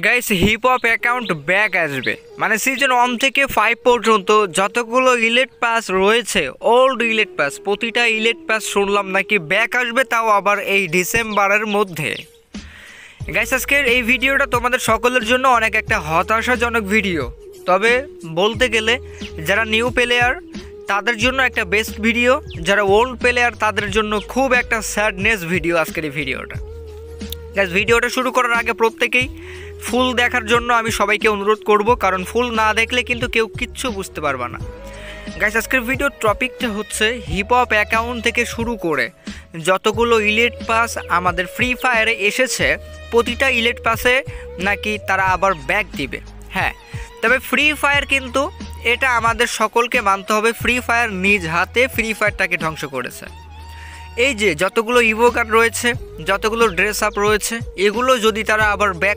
Guys hip hop account back আসবে, মানে season 1 থেকে 5 পর্যন্ত যতগুলো ইলেট পাস রয়েছে, ওল্ড ইলেট পাস, প্রতিটা ইলেট পাস শুনলাম নাকি ব্যাক আসবে, তাও আবার এই ডিসেম্বরের মধ্যে। গাইস আজকের এই ভিডিওটা তোমাদের সকলের জন্য অনেক একটা হতাশাজনক ভিডিও, তবে বলতে গেলে যারা নিউ প্লেয়ার তাদের জন্য একটা বেস্ট ভিডিও, যারা ওল্ড প্লেয়ার তাদের জন্য খুব একটা স্যাডনেস ভিডিও আজকের এই ভিডিওটা। গাইস ভিডিওটা শুরু করার আগে প্রত্যেকেই ফুল দেখার জন্য আমি সবাইকে অনুরোধ করব, কারণ ফুল না দেখলে কিন্তু কেউ কিচ্ছু বুঝতে পারবে না। গাইস আজকের ভিডিওর টপিকটা হচ্ছে হিপ হপ অ্যাকাউন্ট থেকে শুরু করে যতগুলো ইলেট পাস আমাদের ফ্রি ফায়ারে এসেছে, প্রতিটা ইলেট পাসে নাকি তারা আবার ব্যাক দিবে। হ্যাঁ, তবে ফ্রি ফায়ার কিন্তু এটা আমাদের সকলকে মানতে হবে, ফ্রি ফায়ার নিজ হাতে ফ্রি ফায়ারটাকে ধ্বংস করেছে। এই যে যতগুলো ইভো কার্ড রয়েছে, যতগুলো ড্রেস আপ রয়েছে, এগুলো যদি তারা আবার ব্যাক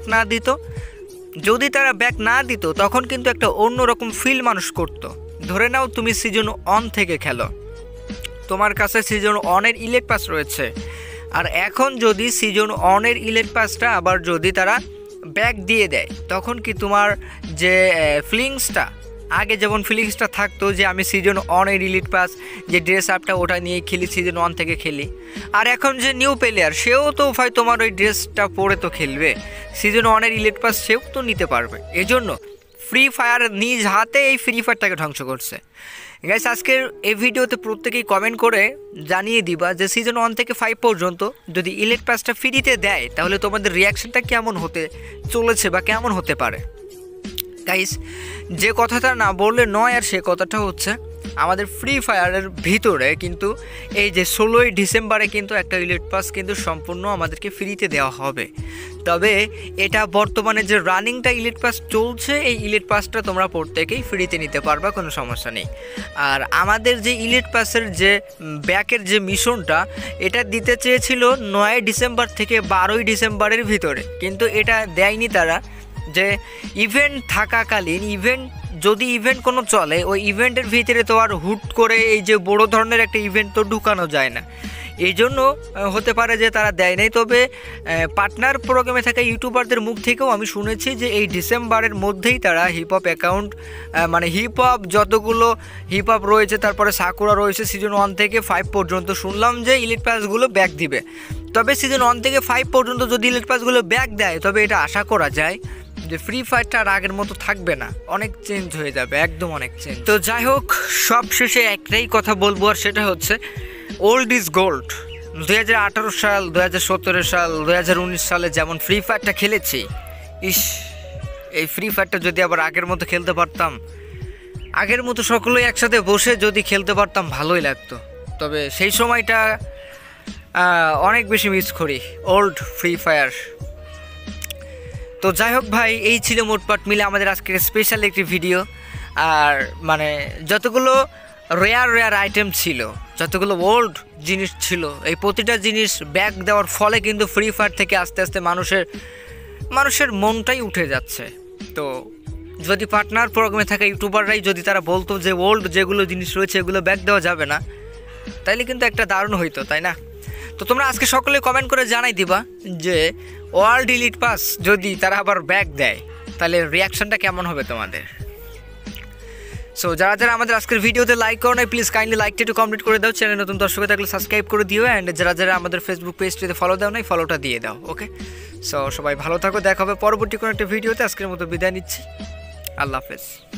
না দিত, তখন কিন্তু একটা অন্যরকম ফিল মানুষ করত। ধরে নাও তুমি সিজন 1 থেকে খেলো, তোমার কাছে সিজন 1-এর ইলেট পাস রয়েছে, আর এখন যদি সিজন 1-এর ইলেট পাসটা আবার যদি তারা ব্যাক দিয়ে দেয়, তখন কি তোমার যে ফিলিংসটা, আগে যেমন ফিলিংসটা থাকতো যে আমি সিজন 1-এর ইলিট পাস যে ড্রেস আপটা ওটা নিয়ে খেলি, সিজন 1 থেকে খেলি, আর এখন যে নিউ প্লেয়ার সেও তো ভাই তোমার ওই ড্রেসটা পরে তো খেলবে, সিজন 1-এর ইলিট পাস সেও তো নিতে পারবে। এজন্য ফ্রি ফায়ার নিজ হাতে এই ফ্রি ফায়ারটাকে ধ্বংস করছে। গাইস আজকের এই ভিডিওতে প্রত্যেকেই কমেন্ট করে জানিয়ে দিবা যে সিজন 1 থেকে 5 পর্যন্ত যদি ইলিট পাসটা ফ্রিতে দেয়, তাহলে তোমাদের রিয়াকশনটা কেমন হতে চলেছে বা কেমন হতে পারে। গাইস যে কথাটা না বললে নয়, আর সে কথাটা হচ্ছে আমাদের ফ্রি ফায়ারের ভিতরে কিন্তু এই যে 16ই ডিসেম্বরে কিন্তু একটা ইলিট পাস কিন্তু সম্পূর্ণ আমাদেরকে ফ্রিতে দেওয়া হবে। তবে এটা বর্তমানে যে রানিংটা ইলিট পাস চলছে, এই ইলিট পাসটা তোমরা প্রত্যেকেই ফ্রিতে নিতে পারবা, কোনো সমস্যা নেই। আর আমাদের যে ইলিট পাসের যে ব্যাকের যে মিশনটা, এটা দিতে চেয়েছিল 9 ডিসেম্বর থেকে 12ই ডিসেম্বরের ভিতরে, কিন্তু এটা দেয়নি তারা। যে ইভেন্ট থাকাকালীন যদি ইভেন্ট কোনো চলে, ওই ইভেন্টের ভিতরে তো আর হুট করে এই যে বড় ধরনের একটা ইভেন্ট তো ঢুকানো যায় না, এই জন্য হতে পারে যে তারা দেয় নাই। তবে পার্টনার প্রোগ্রামে থাকা ইউটিউবারদের মুখ থেকেও আমি শুনেছি যে এই ডিসেম্বরের মধ্যেই তারা হিপ হপ অ্যাকাউন্ট, মানে হিপ হপ যতগুলো হিপ হপ রয়েছে, তারপরে সাকুরা রয়েছে, সিজন 1 থেকে 5 পর্যন্ত শুনলাম যে ইলিট পাসগুলো ব্যাক দিবে। তবে সিজন 1 থেকে 5 পর্যন্ত যদি ইলিট পাসগুলো ব্যাক দেয়, তবে এটা আশা করা যায় যে ফ্রি ফায়ারটা আর আগের মতো থাকবে না, অনেক চেঞ্জ হয়ে যাবে, একদম অনেক চেঞ্জ। তো যাই হোক, সব শেষে একটাই কথা বলবো, আর সেটা হচ্ছে ওল্ড ইজ গোল্ড। 2018 সাল, 2017 সাল, 2019 সালে যেমন ফ্রি ফায়ারটা খেলেছি, এই ফ্রি ফায়ারটা যদি আবার আগের মতো খেলতে পারতাম, আগের মতো সকলেই একসাথে বসে যদি খেলতে পারতাম, ভালোই লাগতো। তবে সেই সময়টা অনেক বেশি মিস করি, ওল্ড ফ্রি ফায়ার। তো যাই হোক ভাই, এই ছিল মোটপাট মিলে আমাদের আজকের স্পেশাল একটি ভিডিও। আর মানে যতগুলো রেয়ার আইটেম ছিল, যতগুলো ওল্ড জিনিস ছিল, এই প্রতিটা জিনিস ব্যাক দেওয়ার ফলে কিন্তু ফ্রি ফায়ার থেকে আস্তে আস্তে মানুষের মনটাই উঠে যাচ্ছে। তো যদি পার্টনার প্রোগ্রামে থাকা ইউটিউবাররাই যদি তারা বলতো যে ওল্ড যেগুলো জিনিস রয়েছে এগুলো ব্যাক দেওয়া যাবে না, তাইলে কিন্তু একটা দারুণ হইতো, তাই না? তো তোমরা আজকে সকলে কমেন্ট করে জানাই দিবা যে ওয়ার্ল্ড ইলিট পাস যদি তারা আবার ব্যাক দেয়, তাহলে রিয়াকশনটা কেমন হবে তোমাদের। সো যারা আমাদের আজকের ভিডিওতে লাইক করো নাই, প্লিজ কাইন্ডলি লাইকটা একটু কমপ্লিট করে দাও। চ্যানেল নতুন দর্শক থাকলে সাবস্ক্রাইব করে দিও, অ্যান্ড যারা আমাদের ফেসবুক পেজটিতে ফলো দাও নাই, ফলোটা দিয়ে দাও। ওকে, সো সবাই ভালো থাকো, দেখা হবে পরবর্তী কোনো একটা ভিডিওতে। আজকের মতো বিদায় নিচ্ছি, আল্লাহ হাফেজ।